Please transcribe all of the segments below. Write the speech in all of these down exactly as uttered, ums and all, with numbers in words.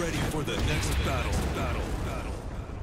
ready for the next battle. Battle. Battle.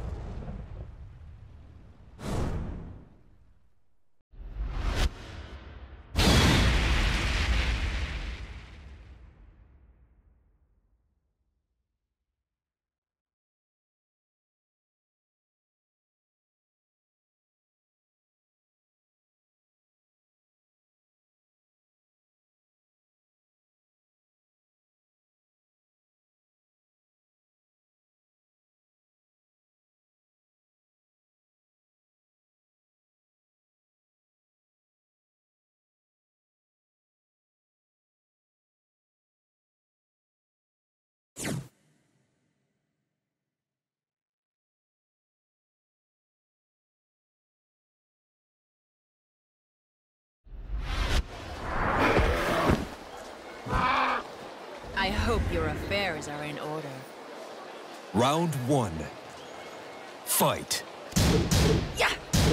I hope your affairs are in order. Round one. Fight. Yeah.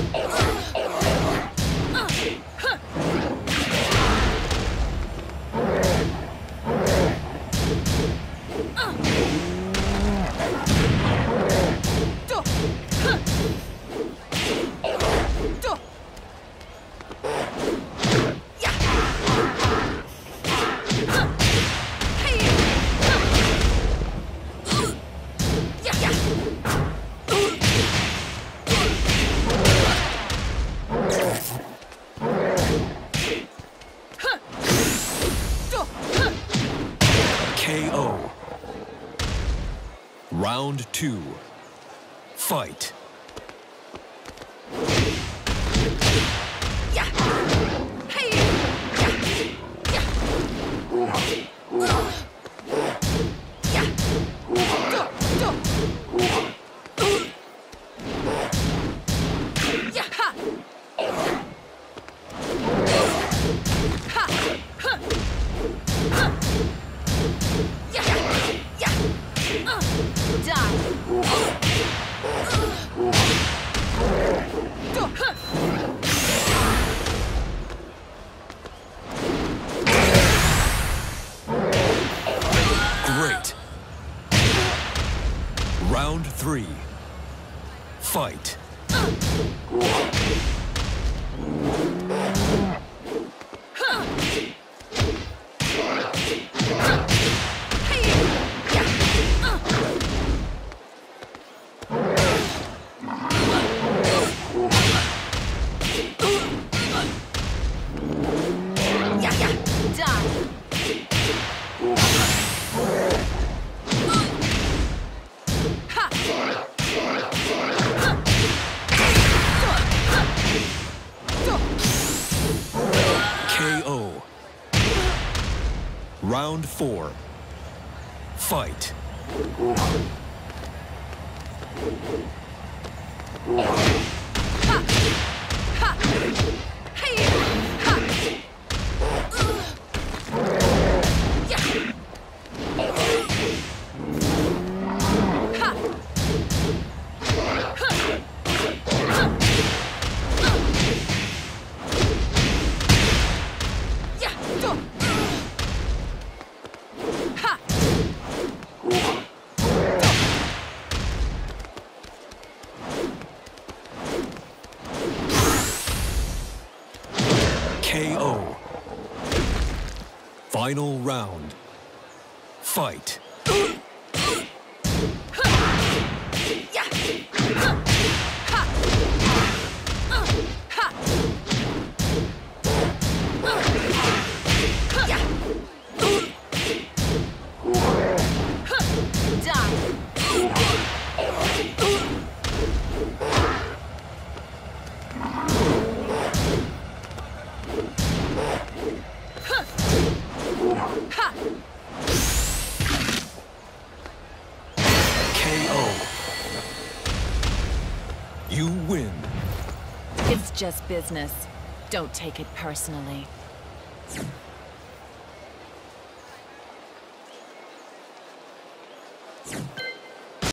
K O. Round two. Fight. Yeah. Hey. Yeah. Yeah. Yeah. Do. Do. Yeah. Ha. Ha. Huh. Huh. Yeah. Yeah. Uh. Die. Do. Huh. Great. Round three. Fight. K O. Round four. Fight. K O. Final round. Fight. K O. You win. It's just business. Don't take it personally.